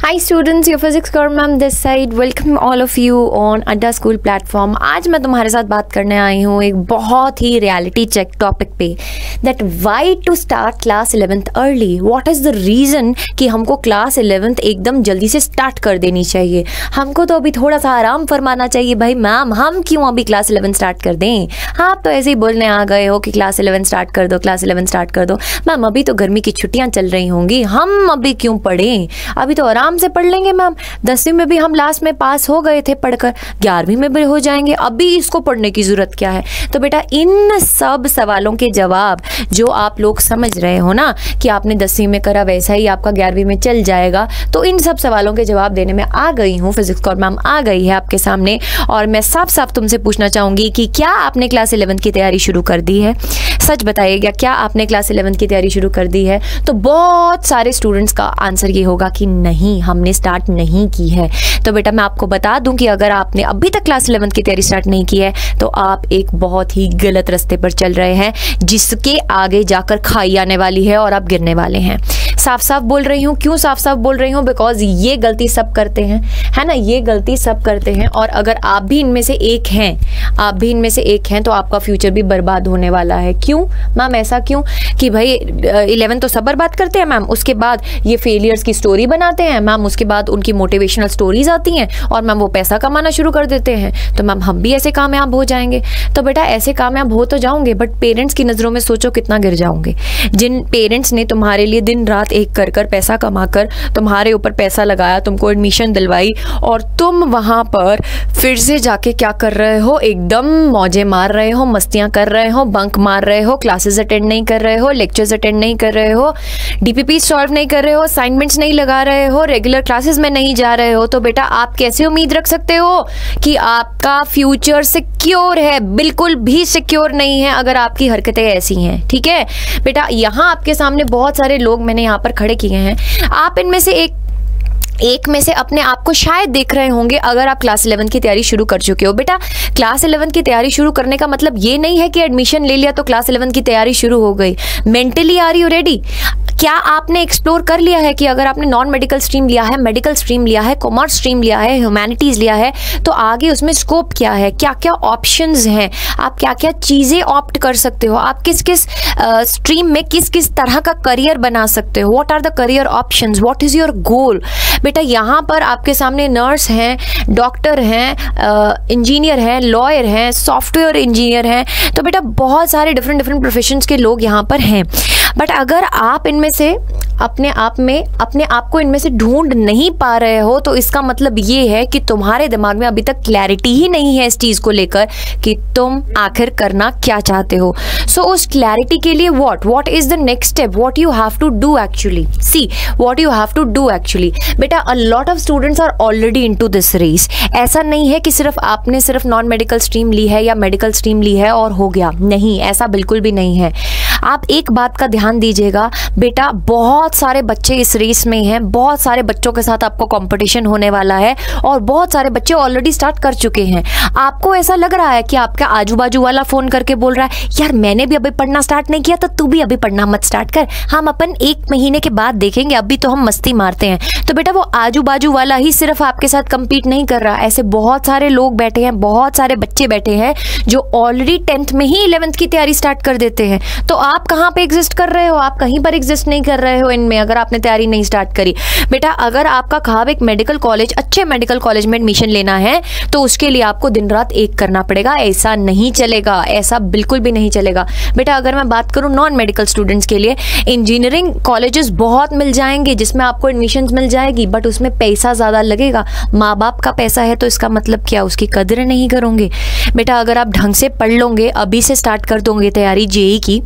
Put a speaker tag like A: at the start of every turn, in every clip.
A: Hi students, your physics girl ma'am this side. Welcome all of you on Adda school platform. आज मैं तुम्हारे साथ बात करने आई हूँ एक बहुत ही रियलिटी चेक टॉपिक पे, that why to start class 11th early. What is the reason कि हमको क्लास 11th एकदम जल्दी से स्टार्ट कर देनी चाहिए। हमको तो अभी थोड़ा सा आराम फरमाना चाहिए। भाई मैम, हम क्यों अभी क्लास 11 स्टार्ट कर दें? आप तो ऐसे ही बोलने आ गए हो कि क्लास 11 स्टार्ट कर दो, क्लास 11 स्टार्ट कर दो। मैम अभी तो गर्मी की छुट्टियाँ चल रही होंगी, हम अभी क्यों पढ़ें? अभी तो आराम से पढ़ लेंगे मैम। 10वीं में भी हम लास्ट में पास हो गए थे पढ़कर, 11वीं में भी हो जाएंगे, अभी इसको पढ़ने की जरूरत क्या है? तो बेटा इन सब सवालों के जवाब जो आप लोग समझ रहे हो ना कि आपने 10वीं में करा वैसा ही आपका 11वीं में चल जाएगा, तो इन सब सवालों के जवाब देने में आ गई हूँ। फिजिक्स कॉर्ड मैम आ गई है आपके सामने और मैं साफ साफ तुमसे पूछना चाहूंगी कि क्या आपने क्लास 11 की तैयारी शुरू कर दी है? सच बताइएगा, क्या आपने क्लास 11 की तैयारी शुरू कर दी है? तो बहुत सारे स्टूडेंट्स का आंसर ये होगा कि नहीं, हमने स्टार्ट नहीं की है। तो बेटा मैं आपको बता दूं कि अगर आपने अभी तक क्लास 11 की तैयारी स्टार्ट नहीं की है तो आप एक बहुत ही गलत रास्ते पर चल रहे हैं, जिसके आगे जाकर खाई आने वाली है और आप गिरने वाले हैं। साफ साफ बोल रही हूँ। क्यों साफ साफ बोल रही हूँ? बिकॉज ये गलती सब करते हैं, है ना, ये गलती सब करते हैं। और अगर आप भी इनमें से एक हैं, आप भी इनमें से एक हैं, तो आपका फ्यूचर भी बर्बाद होने वाला है। क्यों मैम, ऐसा क्यों कि भाई 11 तो सब बर्बाद करते हैं मैम, उसके बाद ये फेलियर्स की स्टोरी बनाते हैं मैम, उसके बाद उनकी मोटिवेशनल स्टोरीज आती हैं और मैम वो पैसा कमाना शुरू कर देते हैं। तो मैम हम भी ऐसे कामयाब हो जाएंगे। तो बेटा ऐसे कामयाब हो तो जाओगे, बट पेरेंट्स की नज़रों में सोचो कितना गिर जाओगे। जिन पेरेंट्स ने तुम्हारे लिए दिन रात एक कर कर पैसा कमाकर तुम्हारे ऊपर पैसा लगाया, तुमको एडमिशन दिलवाई, और तुम वहाँ पर फिर से जाके क्या कर रहे हो? एकदम मौजे मार रहे हो, मस्तियाँ कर रहे हो, बंक मार रहे हो, क्लासेस अटेंड नहीं कर रहे हो, लेक्चर्स अटेंड नहीं कर रहे हो, डीपीपी सॉल्व नहीं कर रहे हो, असाइनमेंट्स नहीं लगा रहे हो, रेगुलर क्लासेस में नहीं जा रहे हो। तो बेटा आप कैसे उम्मीद रख सकते हो कि आपका फ्यूचर सिक्योर है? बिल्कुल भी सिक्योर नहीं है अगर आपकी हरकतें ऐसी हैं। ठीक है बेटा, यहाँ आपके सामने बहुत सारे लोग मैंने यहाँ पर खड़े किए हैं। आप इनमें से एक में से अपने आप को शायद देख रहे होंगे अगर आप क्लास 11 की तैयारी शुरू कर चुके हो। बेटा क्लास 11 की तैयारी शुरू करने का मतलब ये नहीं है कि एडमिशन ले लिया तो क्लास 11 की तैयारी शुरू हो गई। Mentally are you ready? क्या आपने एक्सप्लोर कर लिया है कि अगर आपने नॉन मेडिकल स्ट्रीम लिया है, मेडिकल स्ट्रीम लिया है, कॉमर्स स्ट्रीम लिया है, ह्यूमैनिटीज़ लिया है, तो आगे उसमें स्कोप क्या है, क्या क्या ऑप्शंस हैं, आप क्या क्या चीज़ें ऑप्ट कर सकते हो, आप किस किस स्ट्रीम में किस किस तरह का करियर बना सकते हो, what are the career options, what is your goal? बेटा यहाँ पर आपके सामने नर्स हैं, डॉक्टर हैं, इंजीनियर हैं, लॉयर हैं, सॉफ्टवेयर इंजीनियर हैं। तो बेटा बहुत सारे डिफरेंट प्रोफेशंस के लोग यहाँ पर हैं। बट अगर आप इनमें से अपने आप को इनमें से ढूंढ नहीं पा रहे हो, तो इसका मतलब ये है कि तुम्हारे दिमाग में अभी तक क्लैरिटी ही नहीं है इस चीज़ को लेकर कि तुम आखिर करना क्या चाहते हो। सो उस क्लैरिटी के लिए what is the next step, what you have to do actually, see what you have to do actually. बेटा a lot of students are already into this race. ऐसा नहीं है कि आपने सिर्फ नॉन मेडिकल स्ट्रीम ली है या मेडिकल स्ट्रीम ली है और हो गया, नहीं, ऐसा बिल्कुल भी नहीं है। आप एक बात का ध्यान दीजिएगा बेटा, बहुत सारे बच्चे इस रेस में हैं, बहुत सारे बच्चों के साथ आपको कंपटीशन होने वाला है और बहुत सारे बच्चे ऑलरेडी स्टार्ट कर चुके हैं। आपको ऐसा लग रहा है कि आपका आजू बाजू वाला फोन करके बोल रहा है यार मैंने भी अभी पढ़ना स्टार्ट नहीं किया, तो तू भी अभी पढ़ना मत स्टार्ट कर, हम अपन 1 महीने के बाद देखेंगे, अभी तो हम मस्ती मारते हैं। तो बेटा वो आजू बाजू वाला ही सिर्फ आपके साथ कम्पीट नहीं कर रहा, ऐसे बहुत सारे लोग बैठे हैं, बहुत सारे बच्चे बैठे हैं जो ऑलरेडी 10th में ही 11th की तैयारी स्टार्ट कर देते हैं। तो आप कहाँ पे एग्जिस्ट कर रहे हो? आप कहीं पर एग्जिस्ट नहीं कर रहे हो इनमें, अगर आपने तैयारी नहीं स्टार्ट करी। बेटा अगर आपका ख्वाब एक मेडिकल कॉलेज, अच्छे मेडिकल कॉलेज में एडमिशन लेना है, तो उसके लिए आपको दिन रात एक करना पड़ेगा। ऐसा नहीं चलेगा, ऐसा बिल्कुल भी नहीं चलेगा। बेटा अगर मैं बात करूं नॉन मेडिकल स्टूडेंट्स के लिए, इंजीनियरिंग कॉलेजेस बहुत मिल जाएंगे जिसमें आपको एडमिशन मिल जाएगी, बट उसमें पैसा ज़्यादा लगेगा। माँ बाप का पैसा है तो इसका मतलब क्या, उसकी कदर नहीं करोगे। बेटा अगर आप ढंग से पढ़ लोगे, अभी से स्टार्ट कर दोगे तैयारी जेईई की,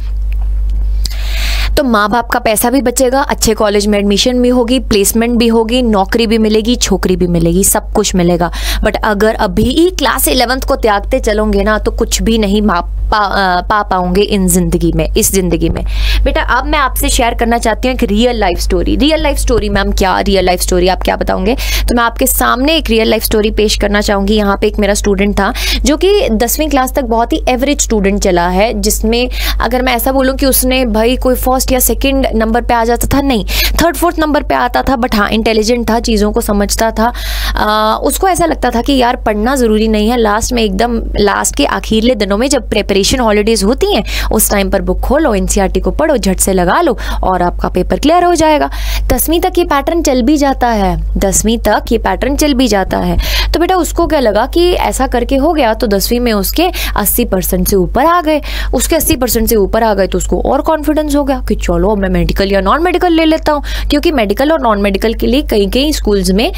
A: तो माँ बाप का पैसा भी बचेगा, अच्छे कॉलेज में एडमिशन भी होगी, प्लेसमेंट भी होगी, नौकरी भी मिलेगी, छोकरी भी मिलेगी, सब कुछ मिलेगा। बट अगर अभी क्लास 11th को त्यागते चलोगे ना, तो कुछ भी नहीं पा पाओगे इस जिंदगी में। बेटा अब मैं आपसे शेयर करना चाहती हूँ एक real life story. Real life story ma'am क्या, रियल लाइफ स्टोरी आप क्या बताओगे? तो मैं आपके सामने एक रियल लाइफ स्टोरी पेश करना चाहूँगी। यहाँ पे एक मेरा स्टूडेंट था जो कि 10वीं क्लास तक बहुत ही एवरेज स्टूडेंट चला है, जिसमें अगर मैं ऐसा बोलूँ कि उसने भाई कोई फर्स्ट फर्स्ट या सेकंड नंबर पे आ जाता था, नहीं, थर्ड फोर्थ नंबर पे आता था, बट हाँ इंटेलिजेंट था, चीज़ों को समझता था। उसको ऐसा लगता था कि यार पढ़ना ज़रूरी नहीं है, लास्ट में एकदम लास्ट के आखिरले दिनों में जब प्रिपरेशन हॉलीडेज होती हैं उस टाइम पर बुक खोलो, एनसीईआरटी को पढ़ो, झट से लगा लो और आपका पेपर क्लियर हो जाएगा। 10वीं तक ये पैटर्न चल भी जाता है, 10वीं तक ये पैटर्न चल भी जाता है। तो बेटा उसको क्या लगा कि ऐसा करके हो गया, तो 10वीं में उसके 80% से ऊपर आ गए। उसके 80% से ऊपर आ गए तो उसको और कॉन्फिडेंस हो गया कि चलो मैं मेडिकल या नॉन मेडिकल ले लेता हूँ, क्योंकि मेडिकल और नॉन मेडिकल के लिए कई कई स्कूल्स में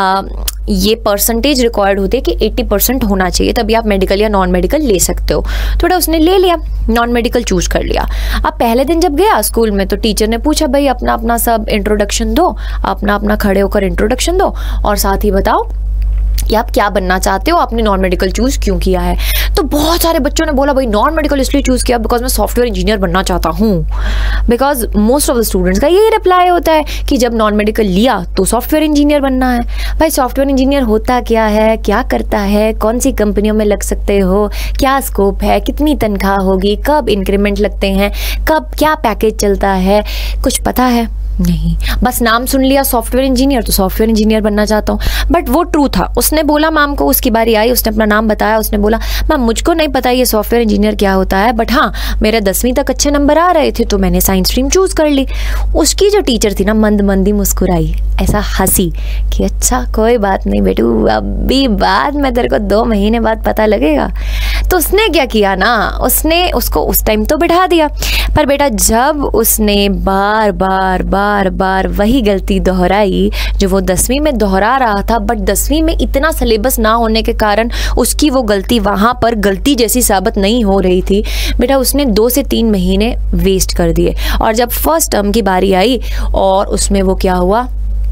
A: ये परसेंटेज रिक्वायर्ड होती है कि 80% होना चाहिए, तभी आप मेडिकल या नॉन मेडिकल ले सकते हो। थोड़ा उसने ले लिया, नॉन मेडिकल चूज कर लिया। अब पहले दिन जब गया स्कूल में तो टीचर ने पूछा भाई अपना अपना सब इंट्रोडक्शन दो, अपना अपना खड़े होकर इंट्रोडक्शन दो और साथ ही बताओ कि आप क्या बनना चाहते हो, आपने नॉन मेडिकल चूज क्यों किया है। तो बहुत सारे बच्चों ने बोला भाई नॉन मेडिकल इसलिए चूज किया बिकॉज मैं सॉफ्टवेयर इंजीनियर बनना चाहता हूँ। Because most of the students का यही रिप्लाई होता है कि जब नॉन मेडिकल लिया तो सॉफ्टवेयर इंजीनियर बनना है। भाई सॉफ्टवेयर इंजीनियर होता क्या है, क्या करता है, कौन सी कंपनियों में लग सकते हो, क्या स्कोप है, कितनी तनख्वाह होगी, कब इंक्रीमेंट लगते हैं, कब क्या पैकेज चलता है, कुछ पता है नहीं। बस नाम सुन लिया सॉफ्टवेयर इंजीनियर तो सॉफ्टवेयर इंजीनियर बनना चाहता हूँ। बट वो ट्रू था। उसने बोला मैम को, उसकी बारी आई, उसने अपना नाम बताया, उसने बोला मैम मुझको नहीं पता ये सॉफ्टवेयर इंजीनियर क्या होता है, बट हाँ मेरे 10वीं तक अच्छे नंबर आ रहे थे तो मैंने साइंस स्ट्रीम चूज कर ली। उसकी जो टीचर थी ना मंद मंदी मुस्कुराई, ऐसा हंसी कि अच्छा कोई बात नहीं बेटू, अभी बाद में तेरे को 2 महीने बाद पता लगेगा। तो उसने क्या किया ना, उसने उसको उस टाइम तो बिठा दिया। पर बेटा जब उसने बार बार बार बार वही गलती दोहराई जो वो 10वीं में दोहरा रहा था, बट 10वीं में इतना सिलेबस ना होने के कारण उसकी वो गलती वहाँ पर गलती जैसी साबित नहीं हो रही थी, बेटा उसने 2 से 3 महीने वेस्ट कर दिए। और जब फर्स्ट टर्म की बारी आई और उसमें वो क्या हुआ,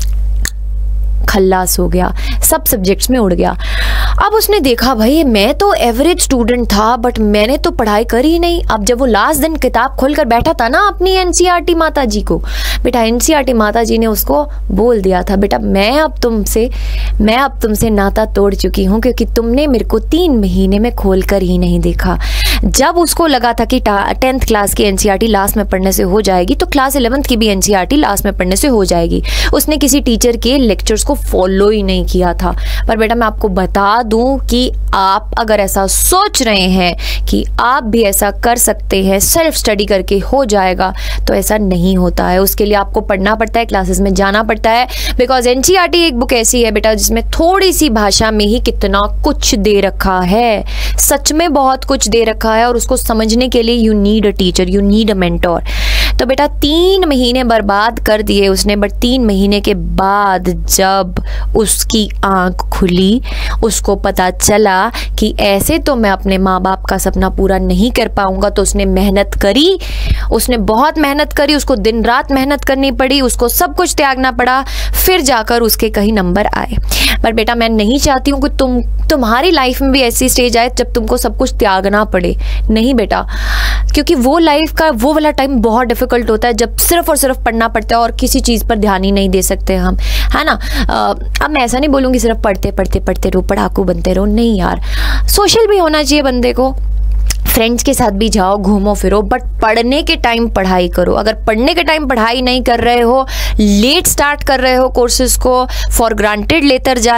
A: खल्लास हो गया, सब सब्जेक्ट्स में उड़ गया। अब उसने देखा भाई मैं तो एवरेज स्टूडेंट था बट मैंने तो पढ़ाई करी ही नहीं। अब जब वो लास्ट दिन किताब खोलकर बैठा था ना अपनी एनसीईआरटी माता जी को, बेटा एनसीईआरटी माता जी ने उसको बोल दिया था बेटा मैं अब तुमसे नाता तोड़ चुकी हूँ क्योंकि तुमने मेरे को 3 महीने में खोल कर ही नहीं देखा। जब उसको लगा था कि 10th क्लास की एनसीईआरटी लास्ट में पढ़ने से हो जाएगी तो क्लास 11th की भी एनसीईआरटी लास्ट में पढ़ने से हो जाएगी। उसने किसी टीचर के लेक्चर्स को फॉलो ही नहीं किया था। पर बेटा मैं आपको बता दूं कि आप अगर ऐसा सोच रहे हैं कि आप भी ऐसा कर सकते हैं, सेल्फ स्टडी करके हो जाएगा, तो ऐसा नहीं होता है। उसके लिए आपको पढ़ना पड़ता है, क्लासेस में जाना पड़ता है। बिकॉज एनसीईआरटी एक बुक ऐसी है बेटा जिसमें थोड़ी सी भाषा में ही कितना कुछ दे रखा है, सच में बहुत कुछ दे रखा है। और उसको समझने के लिए you need a teacher, you need a mentor. तो बेटा 3 महीने बर्बाद कर दिए उसने, बट 3 महीने के बाद जब उसकी आंख खुली, उसको पता चला कि ऐसे तो मैं अपने माँ बाप का सपना पूरा नहीं कर पाऊंगा, तो उसने मेहनत करी, उसने बहुत मेहनत करी, उसको दिन रात मेहनत करनी पड़ी, उसको सब कुछ त्यागना पड़ा, फिर जाकर उसके कहीं नंबर आए। पर बेटा मैं नहीं चाहती हूँ कि तुम्हारी लाइफ में भी ऐसी स्टेज आए जब तुमको सब कुछ त्यागना पड़े। नहीं बेटा, क्योंकि वो लाइफ का वो वाला टाइम बहुत डिफिकल्ट होता है जब सिर्फ और सिर्फ पढ़ना पड़ता है और किसी चीज़ पर ध्यान ही नहीं दे सकते हम, है ना। अब मैं ऐसा नहीं बोलूँगी सिर्फ पढ़ते पढ़ते पढ़ते रहो, पढ़ाकू बनते रहो, नहीं यार, सोशल भी होना चाहिए बंदे को। फ्रेंड्स के साथ भी जाओ, घूमो फिरो, बट पढ़ने के टाइम पढ़ाई करो। अगर पढ़ने के टाइम पढ़ाई नहीं कर रहे हो, लेट स्टार्ट कर रहे हो कोर्सेज को, फॉर ग्रांटेड लेकर जा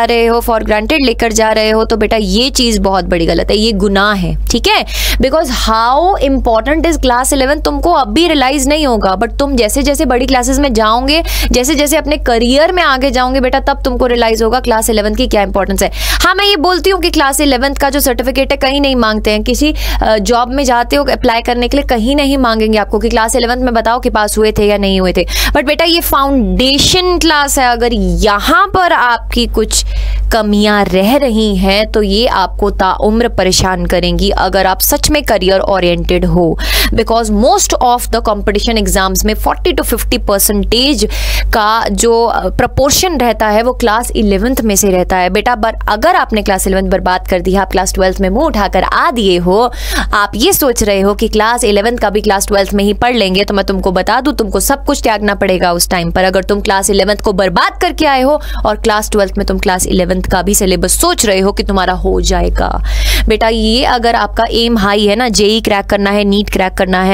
A: रहे हो, तो बेटा ये चीज़ बहुत बड़ी गलत है, ये गुनाह है, ठीक है। Because how important is class 11 तुमको अब भी रियलाइज नहीं होगा, बट तुम जैसे जैसे बड़ी क्लासेस में जाओगे, जैसे जैसे अपने करियर में आगे जाओगे बेटा, तब तुमको रियलाइज होगा क्लास 11 की क्या इंपॉर्टेंस है। हाँ मैं ये बोलती हूँ कि क्लास 11 का जो सर्टिफिकेट है कहीं नहीं मांगते हैं, किसी जॉब में जाते हो अप्लाई करने के लिए कहीं नहीं मांगेंगे आपको कि क्लास 11 में बताओ कि पास हुए थे या नहीं हुए थे। बट बेटा ये फाउंडेशन क्लास है, अगर यहाँ पर आपकी कुछ कमियां रह रही हैं तो ये आपको ताउम्र परेशान करेंगी अगर आप सच में करियर ओरिएंटेड हो। Because most of the competition exams में 40 to 50% का जो प्रपोर्शन रहता है वो क्लास 11th में से रहता है बेटा। बट अगर आपने क्लास 11th बर्बाद कर दी, आप क्लास 12th में मुंह उठाकर आ दिए हो, आप ये सोच रहे हो कि क्लास 11th का भी क्लास 12th में ही पढ़ लेंगे, तो मैं तुमको बता दूं तुमको सब कुछ त्यागना पड़ेगा उस टाइम पर। अगर तुम क्लास 11th को बर्बाद करके आए हो और क्लास 12th में तुम क्लास 11th का भी सिलेबस सोच रहे हो कि तुम्हारा हो जाएगा बेटा, ये अगर आपका एम हाई है ना, जेई क्रैक करना है, नीट क्रैक करना है,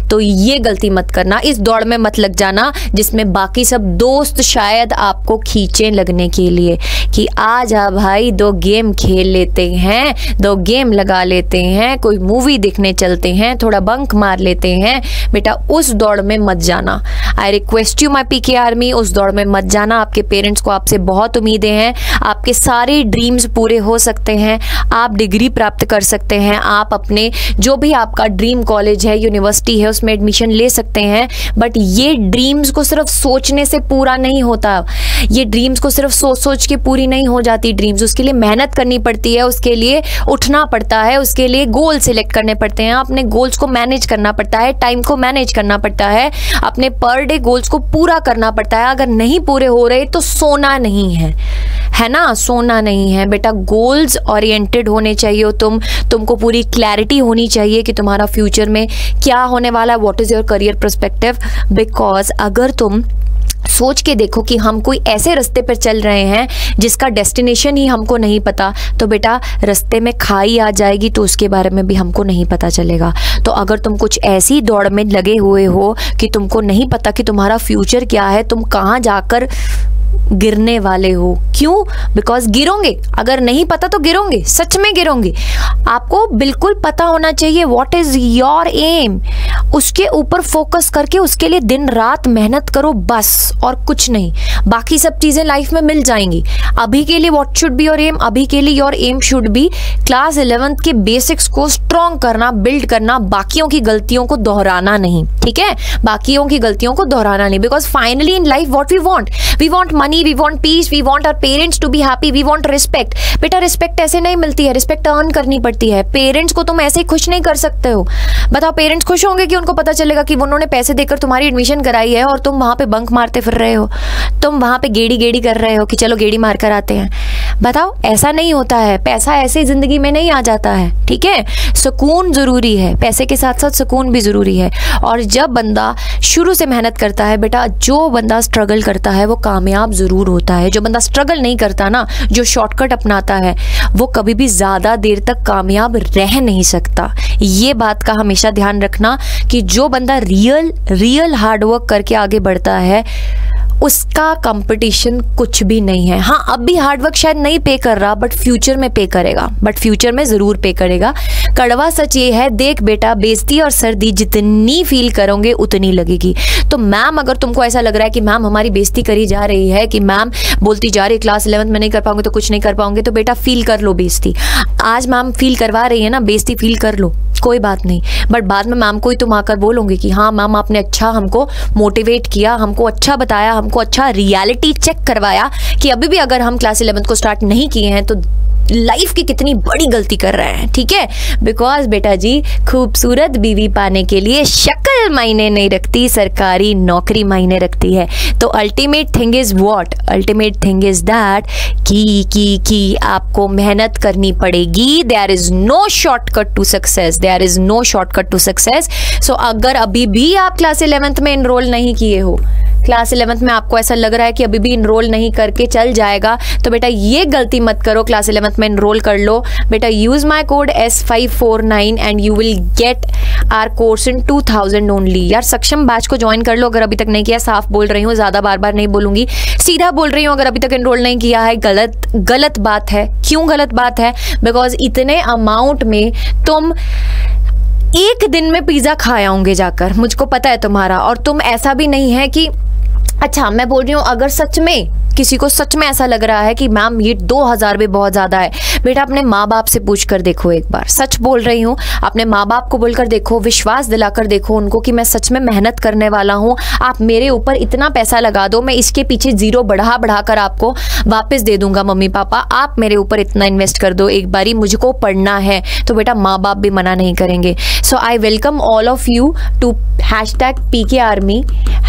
A: तो ये गलती मत करना, इस दौड़ में मत लग जाना जिसमें बाकी सब दोस्त शायद आपको खींचे लगने के लिए कि आ जा भाई 2 गेम खेल लेते हैं, 2 गेम लगा लेते हैं, कोई मूवी देखने चलते हैं, थोड़ा बंक मार लेते हैं। बेटा उस दौड़ में मत जाना। I request you my PK army, उस दौड़ में मत जाना। आपके पेरेंट्स को आपसे बहुत उम्मीदें हैं, आपके सारे ड्रीम्स पूरे हो सकते हैं, आप डिग्री प्राप्त कर सकते हैं, आप अपने जो भी आपका ड्रीम कॉलेज है, यूनिवर्सिटी है, उसमें एडमिशन ले सकते हैं। बट ये ड्रीम्स को सिर्फ सोचने से पूरा नहीं होता, ये ड्रीम्स को सिर्फ सोच सोच के पूरी नहीं हो जाती ड्रीम्स। उसके लिए मेहनत करनी पड़ती है, उसके लिए उठना पड़ता है, उसके लिए गोल सिलेक्ट करने पड़ते हैं, अपने गोल्स को मैनेज करना पड़ता है, टाइम को मैनेज करना पड़ता है, अपने पर डे गोल्स को पूरा करना पड़ता है। अगर नहीं पूरे हो रहे तो सोना नहीं है ना, सोना नहीं है बेटा। गोल्स ओरिएंटेड होने चाहिए हो तुमको पूरी क्लैरिटी होनी चाहिए कि तुम्हारा फ्यूचर में क्या होने वाला है, what is your career perspective. Because अगर तुम सोच के देखो कि हम कोई ऐसे रास्ते पर चल रहे हैं जिसका डेस्टिनेशन ही हमको नहीं पता, तो बेटा रास्ते में खाई आ जाएगी तो उसके बारे में भी हमको नहीं पता चलेगा। तो अगर तुम कुछ ऐसी दौड़ में लगे हुए हो कि तुमको नहीं पता कि तुम्हारा फ्यूचर क्या है, तुम कहाँ जाकर गिरने वाले हो, क्यों? बिकॉज गिरोगे, अगर नहीं पता तो गिरोगे, सच में गिरोगे। आपको बिल्कुल पता होना चाहिए व्हाट इज योर एम, उसके ऊपर फोकस करके उसके लिए दिन रात मेहनत करो बस, और कुछ नहीं। बाकी सब चीजें लाइफ में मिल जाएंगी। अभी के लिए what should be your aim, अभी के लिए your aim should be class 11th के बेसिक्स को स्ट्रॉन्ग करना, बिल्ड करना, बाकियों की गलतियों को दोहराना नहीं, ठीक है? बाकियों की गलतियों को दोहराना नहीं। Because finally in life what we want money, we want peace, we want our parents to be happy, we want respect. बेटा रिस्पेक्ट ऐसे नहीं मिलती है, रिस्पेक्ट अर्न करनी पड़ती है। पेरेंट्स को तुम ऐसे ही खुश नहीं कर सकते हो। बताओ पेरेंट्स खुश होंगे कि उनको पता चलेगा कि उन्होंने पैसे देकर तुम्हारी एडमिशन कराई है और तुम वहां पे बंक मारते फिर रहे हो, तुम वहां पे गेड़ी कर रहे हो कि चलो गेड़ी मार कर आते हैं? बताओ ऐसा नहीं होता है। पैसा ऐसे जिंदगी में नहीं आ जाता है, ठीक है? सुकून जरूरी है, पैसे के साथ साथ सुकून भी जरूरी है। और जब बंदा शुरू से मेहनत करता है बेटा, जो बंदा स्ट्रगल करता है वो कामयाब जरूर होता है। जो बंदा स्ट्रगल नहीं करता ना, जो शॉर्टकट अपनाता है, वो कभी भी ज्यादा देर तक कामयाब रह नहीं सकता। ये बात का हमेशा ध्यान रखना कि जो बंदा रियल हार्डवर्क करके आगे बढ़ता है उसका कंपटीशन कुछ भी नहीं है। हाँ अब भी हार्डवर्क शायद नहीं पे कर रहा, बट फ्यूचर में पे करेगा, बट फ्यूचर में जरूर पे करेगा। कड़वा सच ये है, देख बेटा बेइज्जती और सर्दी जितनी फील करोगे उतनी लगेगी। तो मैम अगर तुमको ऐसा लग रहा है कि मैम हमारी बेइज्जती करी जा रही है, कि मैम बोलती जा रही है क्लास 11th में नहीं कर पाओगे तो कुछ नहीं कर पाओगे, तो बेटा फील कर लो बेइज्जती। आज मैम फील करवा रही है ना, बेइज्जती फील कर लो, कोई बात नहीं। बट बाद में मैम को ही तुम आकर बोलोगे कि हाँ मैम आपने अच्छा हमको मोटिवेट किया, हमको अच्छा बताया, हमको अच्छा रियलिटी चेक करवाया कि अभी भी अगर हम क्लास 11th को स्टार्ट नहीं किए हैं तो लाइफ की कितनी बड़ी गलती कर रहे हैं, ठीक है? बिकॉज बेटा जी खूबसूरत बीवी पाने के लिए शक्ल मायने नहीं रखती, सरकारी नौकरी मायने रखती है। तो ultimate thing is what? Ultimate thing is that कि आपको मेहनत करनी पड़ेगी। There is no shortcut to success, there is no shortcut to success. So अगर अभी भी आप क्लास 11th में इनरोल नहीं किए हो, क्लास 11th में आपको ऐसा लग रहा है कि अभी भी इनरोल नहीं करके चल जाएगा, तो बेटा ये गलती मत करो, क्लास 11th में इनरोल कर लो। बेटा use my code S549 and you will get our course in 2000 only. यार सक्षम बैच को ज्वाइन कर लो अगर अभी तक नहीं किया। साफ बोल रही हूँ, ज्यादा बार बार नहीं बोलूंगी, सीधा बोल रही हूँ। अगर अभी तक इनरोल नहीं किया है, गलत बात है। क्यों गलत बात है? बिकॉज इतने अमाउंट में तुम एक दिन में पिज्जा खाए होंगे जाकर, मुझको पता है तुम्हारा। और तुम ऐसा भी नहीं है कि अच्छा मैं बोल रही हूँ, अगर सच में किसी को सच में ऐसा लग रहा है कि मैम ये 2000 भी बहुत ज्यादा है, बेटा अपने माँ बाप से पूछ कर देखो एक बार। सच बोल रही हूँ, अपने माँ बाप को बोलकर देखो, विश्वास दिलाकर देखो उनको कि मैं सच में मेहनत करने वाला हूँ, आप मेरे ऊपर इतना पैसा लगा दो, मैं इसके पीछे जीरो बढ़ा कर आपको वापस दे दूंगा। मम्मी पापा आप मेरे ऊपर इतना इन्वेस्ट कर दो एक बारी, मुझको पढ़ना है। तो बेटा माँ बाप भी मना नहीं करेंगे। So I welcome all of you to #PKArmy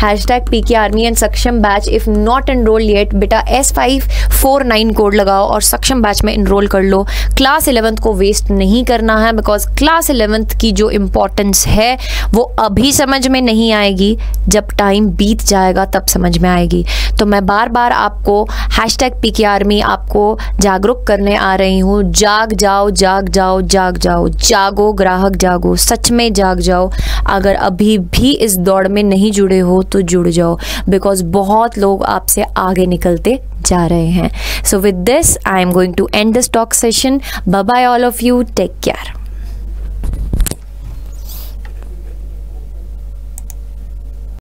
A: and Saksham batch. If not enroll yet, बेटा S549 कोड लगाओ और सक्षम बैच में इनरोल कर लो। क्लास 11th को वेस्ट नहीं करना है, बिकॉज क्लास 11th की जो इम्पोर्टेंस है वो अभी समझ में नहीं आएगी, जब टाइम बीत जाएगा तब समझ में आएगी। तो मैं बार बार आपको #PK आर्मी आपको जागरूक करने आ रही हूँ। जाग जाओ, जाग जाओ, जाग जाओ, जागो ग्राहक जागो, सच में जाग जाओ। अगर अभी भी इस दौड़ में नहीं जुड़े हो तो जुड़ जाओ, बिकॉज बहुत लोग आपसे आगे निकलते जा रहे हैं। So with this I am going to end this talk session. Bye bye all of you, take care.